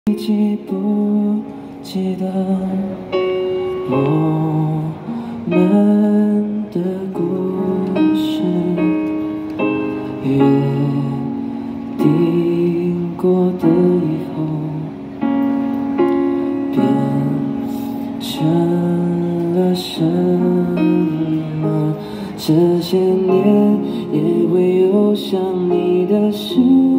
记不记得我们的故事？约定过的以后，变成了什么？这些年也会有想你的时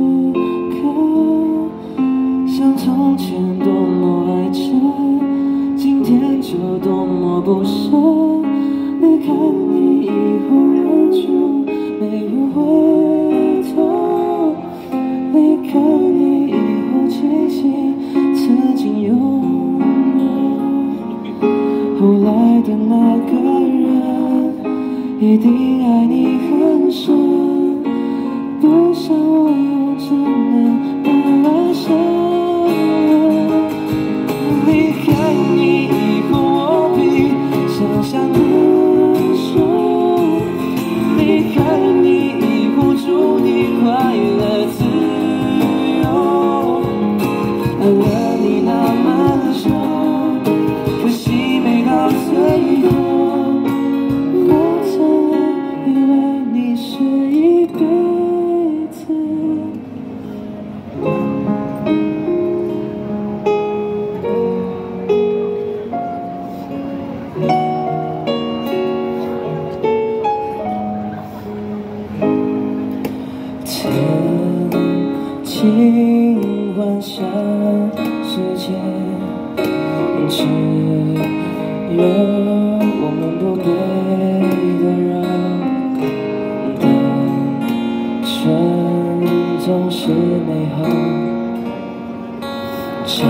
刻，像从前多么爱着，今天就多么不舍。离开你以后忍住没有回头，离开你以后庆幸曾经拥有。后来的那个人一定爱你很深，不像我有只能把爱伤人。离开你以后我比想象更熟，离开你以后祝你快乐自由。爱了你那么久，可惜没到最后。我曾以为你是一辈子。曾经幻想世界只有我们不变的人，单纯总是美好，长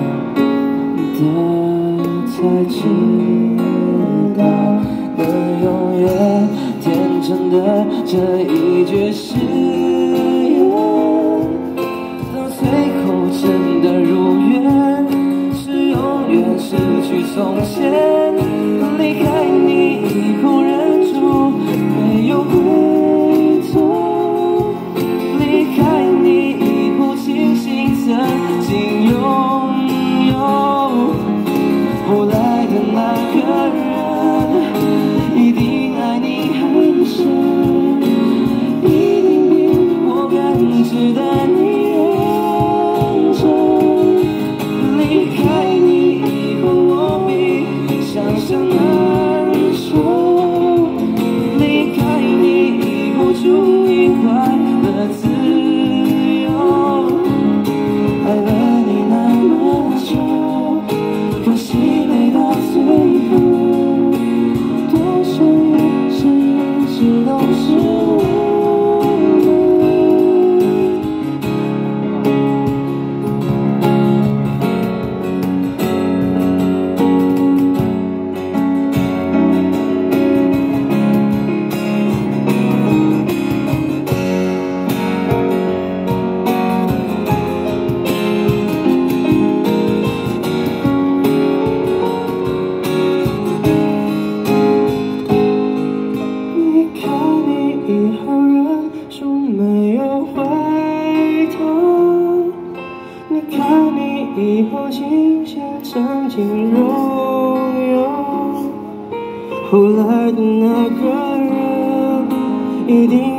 大才知道，能永远天真的这一句誓言，到最后真的如愿，是永远失去从前。离开你以后忍住没有回头，离开你以后庆幸曾经拥有。后来的那个人一定爱你很深，一定比我更值得你认真。离开你以后我比想象难受，离开你以后祝你快乐自由。爱了你那么久，可惜没到最后。多少也是一直都是我。以后忍住没有回头，离开你以后庆幸曾经拥有。后来的那个人一定